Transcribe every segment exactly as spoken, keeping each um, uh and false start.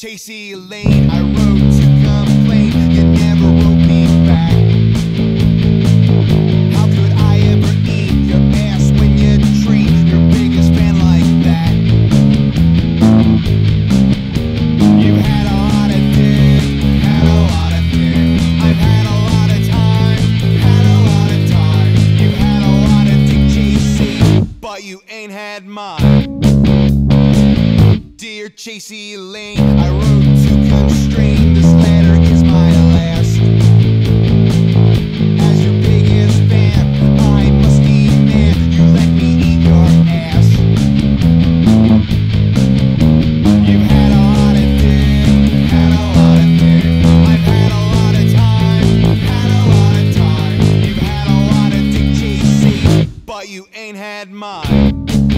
Chasey Lain, I wrote to complain, you never wrote me back. How could I ever eat your ass when you treat your biggest fan like that? You've had a lot of dick, had a lot of dick. I've had a lot of time, had a lot of time. You've had a lot of dick, Chasey, but you ain't had mine. Dear Chasey Lain, I wrote to constrain, this letter is my last. As your biggest fan, I must demand you let me eat your ass. You've had a lot of dick, had a lot of dick. I've had a lot of time, had a lot of time. You've had a lot of dick, Chasey, but you ain't had mine.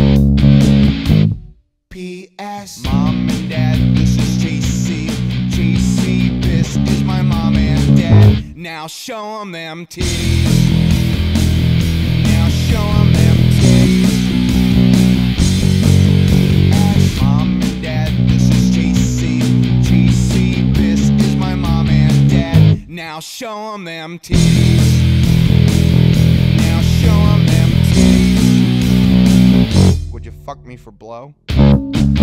P S Mom and Dad, this is Chasey. Chasey, this is my mom and dad. Now show 'em them titties. Now show 'em them titties. P S Mom and Dad, this is Chasey. Chasey, this is my mom and dad. Now show 'em them titties. Now show 'em them titties. Would you fuck me for blow?